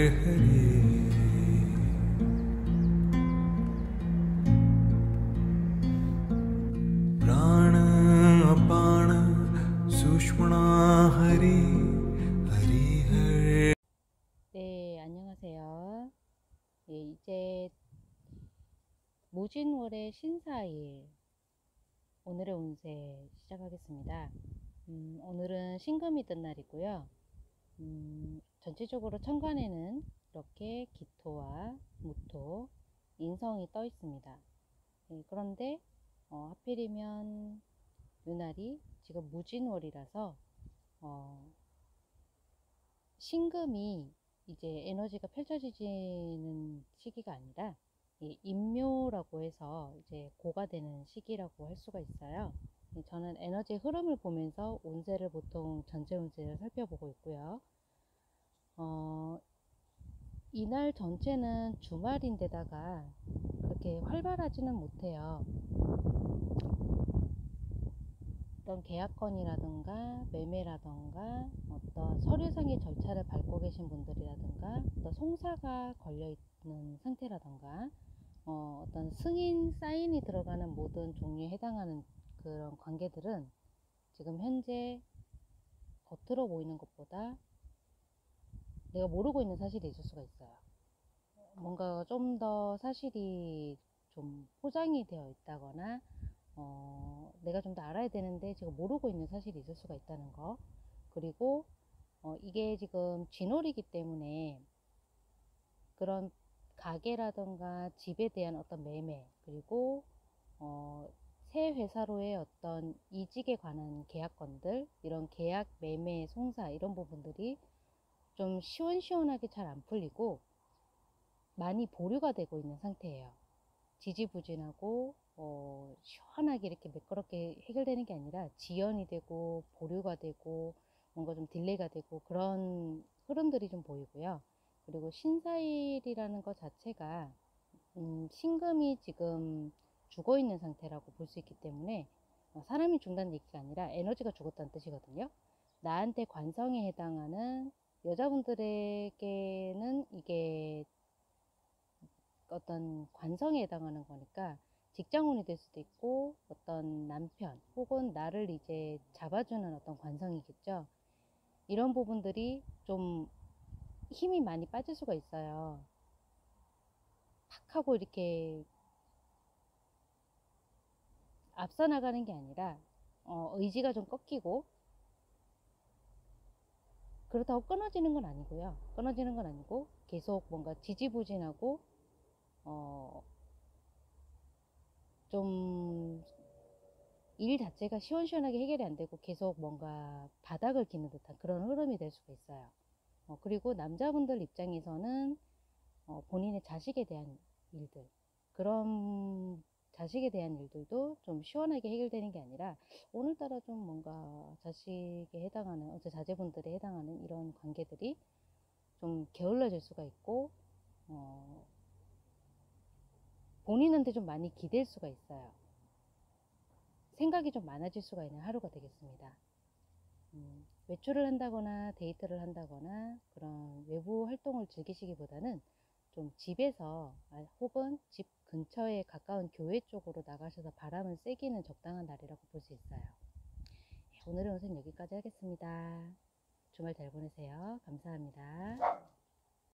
हरे प्राण अपान सुषुम्ना हरि हरि हरे. 네, 안녕하세요. 예, 이제 무진월의 신사일 오늘의 운세 시작하겠습니다. 오늘은 신금이 뜬 날이고요. 전체적으로 천간에는 이렇게 기토와 무토, 인성이 떠 있습니다. 예, 그런데 하필이면 이 날이 지금 무진월이라서 신금이 이제 에너지가 펼쳐지는 시기가 아니라 인묘라고 해서 이제 고가 되는 시기라고 할 수가 있어요. 저는 에너지 흐름을 보면서 운세를 보통 전체 운세를 살펴보고 있고요. 이날 전체는 주말인데다가 그렇게 활발하지는 못해요. 어떤 계약건이라든가 매매라든가 어떤 서류상의 절차를 밟고 계신 분들이라든가 어떤 송사가 걸려있는 상태라든가 어떤 승인 사인이 들어가는 모든 종류에 해당하는 그런 관계들은 지금 현재 겉으로 보이는 것보다 내가 모르고 있는 사실이 있을 수가 있어요. 뭔가 좀 더 사실이 좀 포장이 되어 있다거나 내가 좀 더 알아야 되는데 지금 모르고 있는 사실이 있을 수가 있다는 거. 그리고 이게 지금 쥐놀이기 때문에 그런 가게라던가 집에 대한 어떤 매매, 그리고 새 회사로의 어떤 이직에 관한 계약건들, 이런 계약, 매매, 송사 이런 부분들이 좀 시원시원하게 잘 안 풀리고 많이 보류가 되고 있는 상태예요. 지지부진하고 시원하게 이렇게 매끄럽게 해결되는 게 아니라 지연이 되고 보류가 되고 뭔가 좀 딜레이가 되고 그런 흐름들이 좀 보이고요. 그리고 신사일이라는 것 자체가 신금이 지금 죽어 있는 상태라고 볼 수 있기 때문에 사람이 죽는다는 얘기가 아니라 에너지가 죽었다는 뜻이거든요. 나한테 관성에 해당하는 여자분들에게는 이게 어떤 관성에 해당하는 거니까 직장운이 될 수도 있고 어떤 남편 혹은 나를 이제 잡아주는 어떤 관성이겠죠. 이런 부분들이 좀 힘이 많이 빠질 수가 있어요. 팍 하고 이렇게 앞서 나가는 게 아니라 의지가 좀 꺾이고, 그렇다고 끊어지는 건 아니고요. 끊어지는 건 아니고 계속 뭔가 지지부진하고 좀 일 자체가 시원시원하게 해결이 안 되고 계속 뭔가 바닥을 기는 듯한 그런 흐름이 될 수가 있어요. 그리고 남자분들 입장에서는 본인의 자식에 대한 일들, 그런 자식에 대한 일들도 좀 시원하게 해결되는 게 아니라 오늘따라 좀 뭔가 자식에 해당하는 어째 자제분들에 해당하는 이런 관계들이 좀 게을러질 수가 있고 본인한테 좀 많이 기댈 수가 있어요. 생각이 좀 많아질 수가 있는 하루가 되겠습니다. 외출을 한다거나 데이트를 한다거나 그런 외부 활동을 즐기시기보다는 좀 집에서 혹은 집 근처에 가까운 교회 쪽으로 나가셔서 바람을 쐬기는 적당한 날이라고 볼 수 있어요. 오늘의 운세는 여기까지 하겠습니다. 주말 잘 보내세요. 감사합니다.